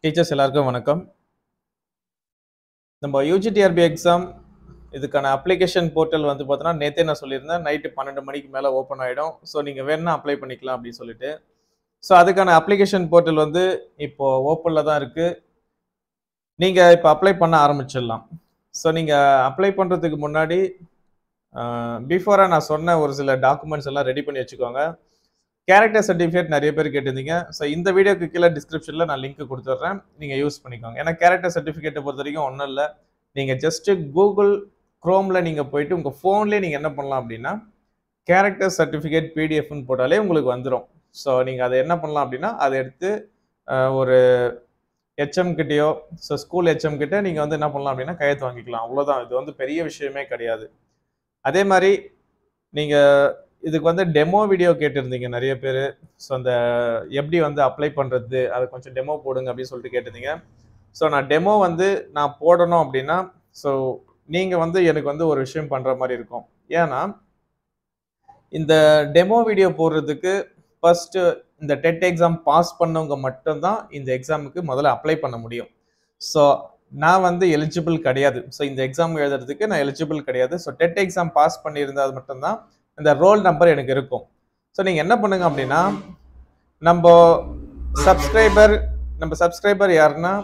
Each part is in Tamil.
டீச்சர்ஸ் எல்லாருக்கும் வணக்கம். நம்ம UGTRB எக்ஸாம் இதுக்கான அப்ளிகேஷன் போர்ட்டல் வந்து பார்த்தோன்னா, நேத்தே நான் சொல்லியிருந்தேன். நைட்டு 12 மணிக்கு மேல ஓப்பன் ஆயிடும். ஸோ நீங்க வேணும்னா அப்ளை பண்ணிக்கலாம் அப்படின்னு சொல்லிட்டு. ஸோ அதுக்கான அப்ளிகேஷன் போர்ட்டல் வந்து இப்போ ஓப்பன்ல தான் இருக்கு. நீங்க இப்ப அப்ளை பண்ண ஆரம்பிச்சிடலாம். ஸோ நீங்க அப்ளை பண்றதுக்கு முன்னாடி பிஃபோரா நான் சொன்ன ஒரு சில டாக்குமெண்ட்ஸ் எல்லாம் ரெடி பண்ணி வச்சுக்கோங்க. கேரக்டர் சர்டிஃபிகேட் நிறைய பேர் கேட்டிருந்தீங்க. ஸோ இந்த வீடியோக்கு கீழே டிஸ்கிரிப்ஷன்ல நான் லிங்க் கொடுத்துட்றேன். நீங்க யூஸ் பண்ணிக்கோங்க. ஏன்னா கேரக்டர் சர்டிஃபிகேட்டை பொறுத்த வரைக்கும் ஒன்றும் இல்லை. நீங்க ஜஸ்ட் கூகுள் குரோம்ல நீங்க போயிட்டு உங்க போன்லயே நீங்க என்ன பண்ணலாம் அப்படின்னா கேரக்டர் சர்டிஃபிகேட் பிடிஎஃப்னு போட்டாலே உங்களுக்கு வந்துடும். ஸோ நீங்க அதை என்ன பண்ணலாம் அப்படின்னா அதை எடுத்து ஒரு ஹெச்எம் கிட்டயோ ஸ்கூல் ஹெச்எம் கிட்ட நீங்க வந்து என்ன பண்ணலாம் அப்படின்னா கையெழுத்து வாங்கிக்கலாம். அவ்வளவுதான். இது வந்து பெரிய விஷயமே கிடையாது. அதே மாதிரி நீங்க இதுக்கு வந்து டெமோ வீடியோ கேட்டிருந்தீங்க நிறைய பேர். ஸோ அந்த எப்படி வந்து அப்ளை பண்றது அதை கொஞ்சம் டெமோ போடுங்க அப்படின்னு சொல்லிட்டு கேட்டிருந்தீங்க. ஸோ நான் டெமோ வந்து நான் போடணும் அப்படின்னா ஸோ நீங்க வந்து எனக்கு வந்து ஒரு விஷயம் பண்ற மாதிரி இருக்கும். ஏன்னா இந்த டெமோ வீடியோ போடுறதுக்கு ஃபர்ஸ்ட் இந்த டெட் எக்ஸாம் பாஸ் பண்ணவங்க மட்டும்தான் இந்த எக்ஸாமுக்கு முதல்ல அப்ளை பண்ண முடியும். ஸோ நான் வந்து எலிஜிபிள் கிடையாது. ஸோ இந்த எக்ஸாம் எழுதுறதுக்கு நான் எலிஜிபிள் கிடையாது. ஸோ டெட் எக்ஸாம் பாஸ் பண்ணியிருந்தா அது மட்டும்தான் இந்த ரோல் நம்பர் எனக்கு இருக்கும். ஸோ நீங்க என்ன பண்ணுங்க அப்படின்னா நம்ம சப்ஸ்கிரைபர் யாருன்னா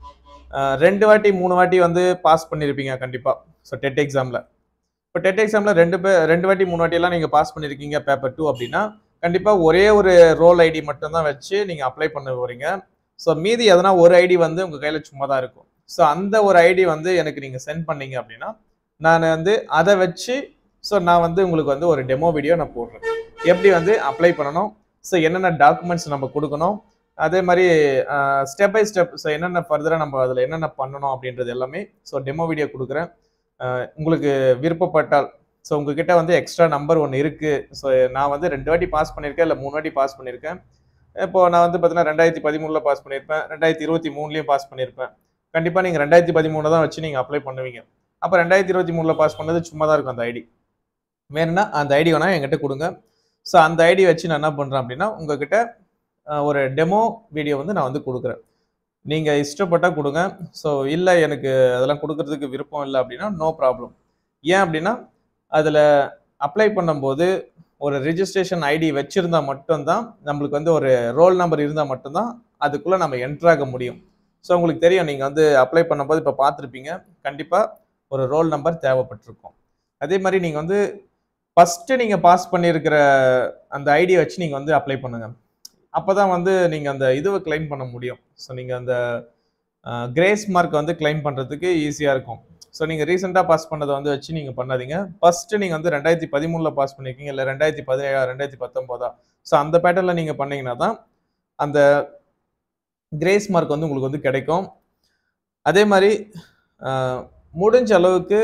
2 வாட்டி 3 வாட்டி வந்து பாஸ் பண்ணியிருப்பீங்க கண்டிப்பா. ஸோ டெட் எக்ஸாம்ல இப்போ டெட் எக்ஸாம்ல 2 வாட்டி 3 வாட்டி எல்லாம் நீங்க பாஸ் பண்ணியிருக்கீங்க பேப்பர் 2 அப்படின்னா கண்டிப்பா ஒரே ஒரு ரோல் ஐடி மட்டும் தான் வச்சு நீங்க அப்ளை பண்ண போறீங்க. ஸோ மீதி எதனா ஒரு ஐடி வந்து உங்க கையில சும்மா தான் இருக்கும். ஸோ அந்த ஒரு ஐடி வந்து எனக்கு நீங்க சென்ட் பண்ணீங்க அப்படின்னா நான் வந்து அதை வச்சு நான் வந்து உங்களுக்கு வந்து ஒரு டெமோ வீடியோ நான் போடுறேன். எப்படி வந்து அப்ளை பண்ணணும், ஸோ என்னென்ன டாக்குமெண்ட்ஸ் நம்ம கொடுக்கணும், அதே மாதிரி ஸ்டெப் பை ஸ்டெப் என்னென்ன ஃபர்தராக நம்ம அதில் என்னென்ன பண்ணணும் அப்படின்றது எல்லாமே டெமோ வீடியோ கொடுக்குறேன். உங்களுக்கு விருப்பப்பட்டால் உங்ககிட்ட வந்து எக்ஸ்ட்ரா நம்பர் ஒன்று இருக்கு. ஸோ நான் வந்து 2 வாட்டி பாஸ் பண்ணியிருக்கேன், இல்லை 3 வாட்டி பாஸ் பண்ணியிருக்கேன். இப்போ நான் வந்து பார்த்தீங்கன்னா 2013 பாஸ் பண்ணியிருப்பேன், 2023 பாஸ் பண்ணியிருப்பேன். கண்டிப்பாக நீங்கள் 2013 தான் வச்சு நீங்கள் அப்ளை பண்ணுவீங்க. அப்போ 2023 பாஸ் பண்ணது சும்மா தான் இருக்கும் அந்த ஐடி. வேணும்னா அந்த ஐடி வேணா என்கிட்ட கொடுங்க. ஸோ அந்த ஐடி வச்சு நான் என்ன பண்ணுறேன் அப்படின்னா உங்ககிட்ட ஒரு டெமோ வீடியோ வந்து நான் வந்து கொடுக்குறேன். நீங்கள் இஷ்டப்பட்டால் கொடுங்க. ஸோ இல்லை எனக்கு அதெல்லாம் கொடுக்கறதுக்கு விருப்பம் இல்லை அப்படின்னா நோ ப்ராப்ளம். ஏன் அப்படின்னா அதில் அப்ளை பண்ணும்போது ஒரு ரிஜிஸ்ட்ரேஷன் ஐடி வச்சுருந்தா மட்டும்தான் நம்மளுக்கு வந்து ஒரு ரோல் நம்பர் இருந்தால் மட்டும்தான் அதுக்குள்ளே நம்ம என்ட்ராக முடியும். ஸோ உங்களுக்கு தெரியும், நீங்கள் வந்து அப்ளை பண்ணும்போது இப்போ பார்த்துருப்பீங்க, கண்டிப்பாக ஒரு ரோல் நம்பர் தேவைப்பட்டிருக்கும். அதே மாதிரி நீங்கள் வந்து ஃபஸ்ட்டு நீங்கள் பாஸ் பண்ணியிருக்கிற அந்த ஐடியை வச்சு நீங்கள் வந்து அப்ளை பண்ணுங்க. அப்போ தான் வந்து நீங்கள் அந்த இதுவை கிளைம் பண்ண முடியும். ஸோ நீங்கள் அந்த கிரேஸ் மார்க் வந்து கிளைம் பண்ணுறதுக்கு ஈஸியாக இருக்கும். ஸோ நீங்கள் ரீசெண்டாக பாஸ் பண்ணதை வந்து வச்சு நீங்கள் பண்ணாதீங்க. ஃபஸ்ட்டு நீங்கள் வந்து 2013 பாஸ் பண்ணியிருக்கீங்க, இல்லை 2017 2019 ஸோ அந்த பேட்டர்னில் நீங்கள் பண்ணீங்கன்னா தான் அந்த கிரேஸ் மார்க் வந்து உங்களுக்கு வந்து கிடைக்கும். அதே மாதிரி முடிஞ்ச அளவுக்கு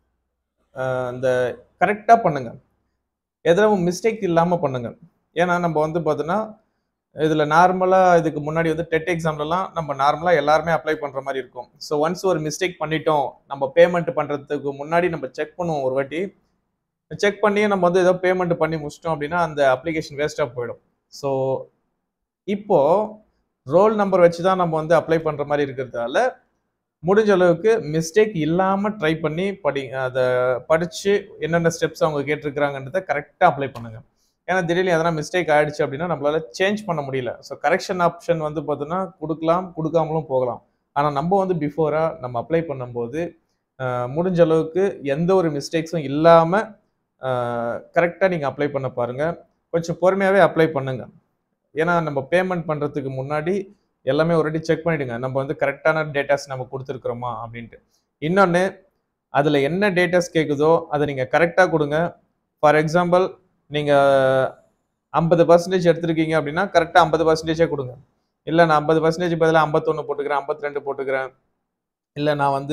அந்த கரெக்டாக பண்ணுங்க, எதுவும் மிஸ்டேக் இல்லாமல் பண்ணுங்க. ஏன்னா நம்ம வந்து பார்த்தோன்னா இதில் நார்மலாக இதுக்கு முன்னாடி வந்து டெட் எக்ஸாம்லலாம் நம்ம நார்மலாக எல்லாருமே அப்ளை பண்ணுற மாதிரி இருக்கும். ஸோ ஒன்ஸ் ஒரு மிஸ்டேக் பண்ணிட்டோம், நம்ம பேமெண்ட் பண்ணுறதுக்கு முன்னாடி நம்ம செக் பண்ணுவோம். ஒரு வாட்டி செக் பண்ணி நம்ம வந்து ஏதோ பேமெண்ட் பண்ணி முடிச்சிட்டோம் அப்படின்னா அந்த அப்ளிகேஷன் வேஸ்ட்டாக போயிடும். ஸோ இப்போ ரோல் நம்பர் வச்சு தான் நம்ம வந்து அப்ளை பண்ணுற மாதிரி இருக்கிறதால முடிஞ்ச அளவுக்கு மிஸ்டேக் இல்லாமல் ட்ரை பண்ணி அதை படித்து என்னென்ன ஸ்டெப்ஸ் அவங்க கேட்டிருக்கிறாங்கன்றதை கரெக்டாக அப்ளை பண்ணுங்கள். ஏன்னா திடீர்னு எதனா மிஸ்டேக் ஆகிடுச்சு அப்படின்னா நம்மளால சேஞ்ச் பண்ண முடியல. ஸோ கரெக்ஷன் ஆப்ஷன் வந்து பார்த்தோன்னா கொடுக்கலாம், கொடுக்காமலும் போகலாம். ஆனால் நம்ம வந்து பிஃபோராக நம்ம அப்ளை பண்ணும்போது முடிஞ்ச அளவுக்கு எந்த ஒரு மிஸ்டேக்ஸும் இல்லாமல் கரெக்டாக நீங்கள் அப்ளை பண்ண பாருங்கள். கொஞ்சம் பொறுமையாகவே அப்ளை பண்ணுங்கள். ஏன்னா நம்ம பேமெண்ட் பண்ணுறதுக்கு முன்னாடி எல்லாமே ஒருவாட்டி செக் பண்ணிவிடுங்க, நம்ம வந்து கரெக்டான டேட்டாஸ் நம்ம கொடுத்துருக்குறோமா அப்படின்ட்டு. இன்னொன்று, அதில் என்ன டேட்டாஸ் கேட்குதோ அதை நீங்கள் கரெக்டாக கொடுங்க. ஃபார் எக்ஸாம்பிள் நீங்கள் 50% எடுத்திருக்கீங்க அப்படின்னா கரெக்டாக 50% கொடுங்க. இல்லை நான் 50% பதிலாக 51 போட்டுக்கிறேன், 52 போட்டுக்கிறேன், இல்லை நான் வந்து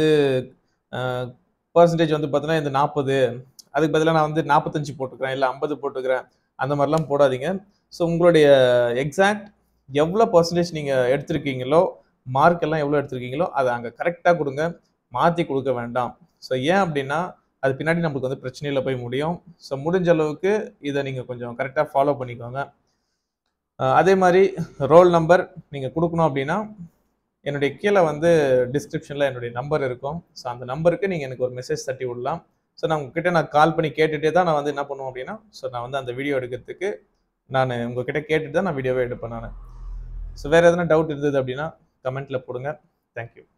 பர்சன்டேஜ் வந்து பார்த்தீங்கன்னா இந்த 40, அதுக்கு பதிலாக நான் வந்து 45 போட்டுக்கிறேன், இல்லை 50 போட்டுக்கிறேன், அந்த மாதிரிலாம் போடாதீங்க. ஸோ உங்களுடைய எக்ஸாக்ட் எவ்வளோ பர்சன்டேஜ் நீங்கள் எடுத்திருக்கீங்களோ, மார்க் எல்லாம் எவ்வளோ எடுத்திருக்கீங்களோ அதை அங்கே கரெக்டாக கொடுங்க, மாற்றி கொடுக்க வேண்டாம். ஸோ ஏன் அப்படின்னா அது பின்னாடி நம்மளுக்கு வந்து பிரச்சனையில் போய் முடியும். ஸோ முடிஞ்ச அளவுக்கு இதை நீங்கள் கொஞ்சம் கரெக்டாக ஃபாலோ பண்ணிக்கோங்க. அதே மாதிரி ரோல் நம்பர் நீங்கள் கொடுக்கணும் அப்படின்னா என்னுடைய கீழே வந்து டிஸ்கிரிப்ஷனில் என்னுடைய நம்பர் இருக்கும். ஸோ அந்த நம்பருக்கு நீங்கள் எனக்கு ஒரு மெசேஜ் தட்டி விடலாம். ஸோ நான் உங்ககிட்ட நான் கால் பண்ணி கேட்டுகிட்டே தான் நான் வந்து என்ன பண்ணுவேன் அப்படின்னா, ஸோ நான் வந்து அந்த வீடியோ எடுக்கிறதுக்கு நான் உங்ககிட்ட கேட்டுட்டு தான் நான் வீடியோவே எடுப்பேன் நான். ஸோ வேறு எதனா டவுட் இருந்தது அப்படின்னா கமெண்ட்டில் போடுங்க. தேங்க்யூ.